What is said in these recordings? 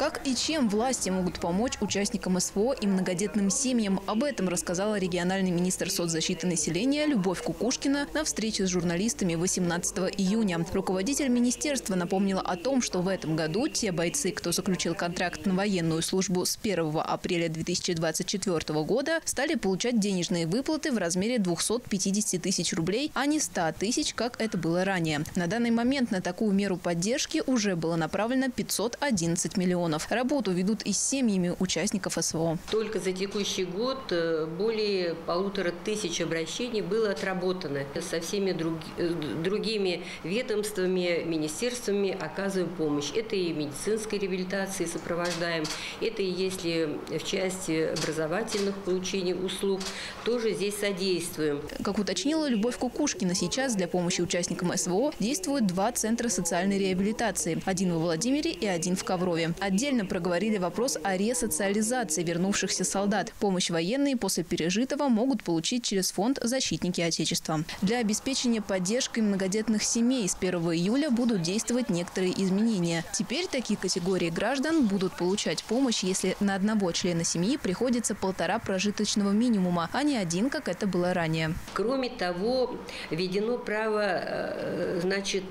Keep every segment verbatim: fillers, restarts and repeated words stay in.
Как и чем власти могут помочь участникам СВО и многодетным семьям? Об этом рассказала региональный министр соцзащиты населения Любовь Кукушкина на встрече с журналистами восемнадцатого июня. Руководитель министерства напомнила о том, что в этом году те бойцы, кто заключил контракт на военную службу с первого апреля две тысячи двадцать четвёртого года, стали получать денежные выплаты в размере двухсот пятидесяти тысяч рублей, а не ста тысяч, как это было ранее. На данный момент на такую меру поддержки уже было направлено пятьсот одиннадцать миллионов. Работу ведут и с семьями участников СВО. Только за текущий год более полутора тысяч обращений было отработано. Со всеми друг, другими ведомствами, министерствами оказываем помощь. Это и медицинской реабилитации сопровождаем, это и если в части образовательных получений услуг, тоже здесь содействуем. Как уточнила Любовь Кукушкина, сейчас для помощи участникам СВО действуют два центра социальной реабилитации. Один во Владимире и один в Коврове. Отдельно проговорили вопрос о ресоциализации вернувшихся солдат. Помощь военные после пережитого могут получить через фонд «Защитники Отечества». Для обеспечения поддержкой многодетных семей с первого июля будут действовать некоторые изменения. Теперь такие категории граждан будут получать помощь, если на одного члена семьи приходится полтора прожиточного минимума, а не один, как это было ранее. Кроме того, введено право, значит,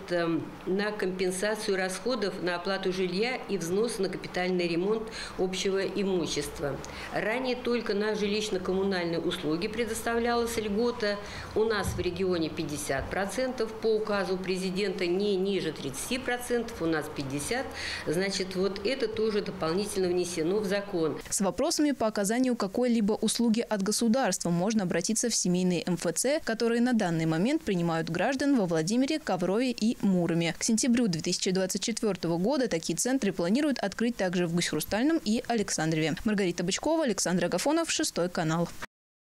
на компенсацию расходов на оплату жилья и взнос на капитальный ремонт общего имущества. Ранее только на жилищно-коммунальные услуги предоставлялась льгота. У нас в регионе пятьдесят процентов по указу президента, не ниже тридцати процентов, у нас пятьдесят процентов. Значит, вот это тоже дополнительно внесено в закон. С вопросами по оказанию какой-либо услуги от государства можно обратиться в семейные эм эф цэ, которые на данный момент принимают граждан во Владимире, Коврове и Муроме. К сентябрю две тысячи двадцать четвёртого года такие центры планируют открыть также в Гусь-Хрустальном и Александрове. Маргарита Бычкова, Александр Агафонов, Шестой канал.